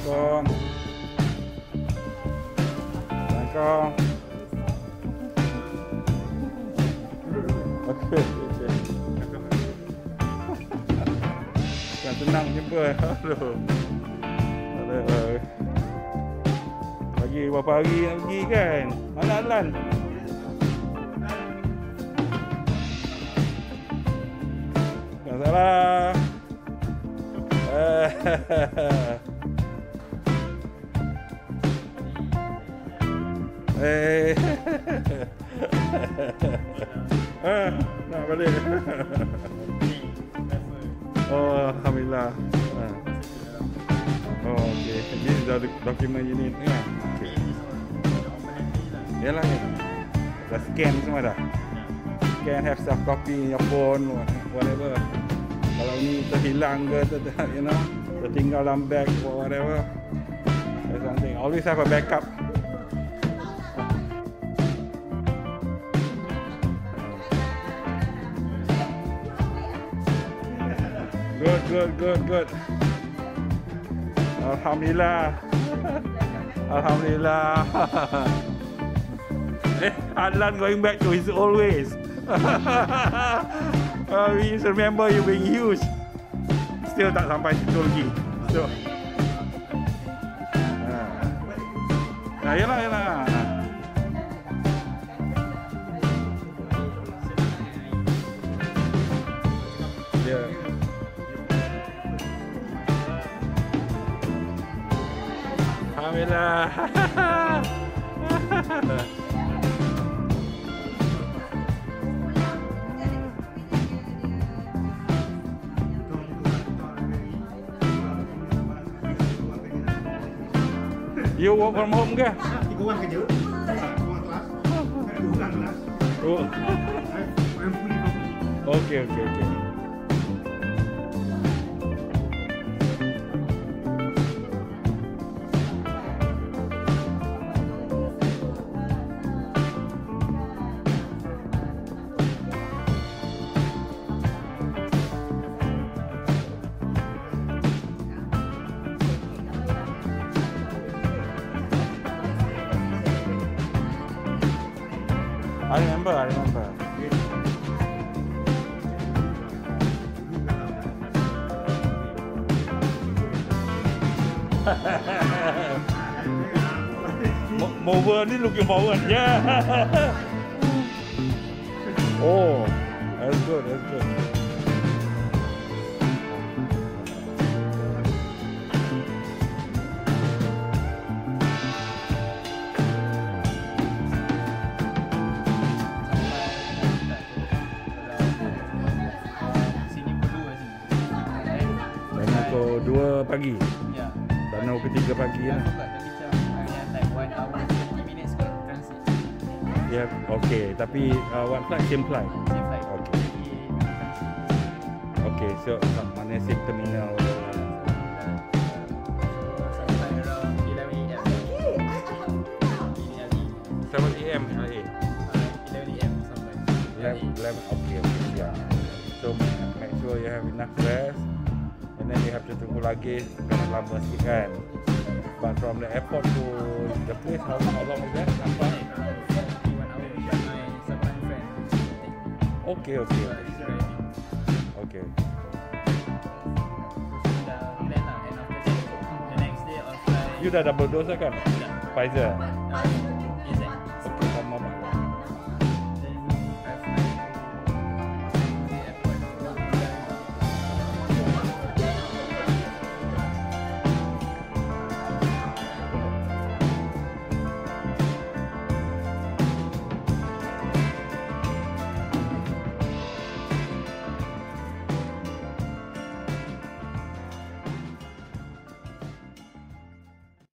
Kong. Kong. Okey. Bukan senang jumpa. Aduh. Lagi berapa hari nak pergi kan? Mana Adlan? Tak salah. Nak balik. Oh, alhamdulillah. Oh, okey. Ini dah dokumen unit ni kan? Okey. Yalah ni. Dah scan semua dah. Scan, have soft copy your phone, whatever. Kalau ni terhilang ke, you know, tertinggal dalam bag or whatever. There's something. Always have a backup. Good. Alhamdulillah. Alhamdulillah. Adlan going back to his old ways. We remember you being huge. Still tak sampai situ lagi. So, yalah. Yeah. Alhamdulillah. You work from home ke? 3 orang kerja. 1 orang kelas. 2 orang kelas. Oh. I'm fully focused. Okay. I remember. Mover ni looking forward. Yeah. Oh, that's good. Pukul 2 pagi. Ya. Dan pukul 3 pagi lah. Like 1 hour 20 minutes ke transit. Ya, okey. Tapi one flight, same flight. Same flight. Okey. Okey, so mana same terminal. Sampai around 11 AM. 7 AM LA. 11 AM sampai. 11, okay, yeah. So make sure you have enough rest. And then you have to tunggu lagi kan lama sikit kan. But from the airport to the place, how long is that? Sampai 1 hour with my someone friend. Okay. Dah plan lah, and after that the next day I'll fly. You dah double dose kan? Dah. Pfizer.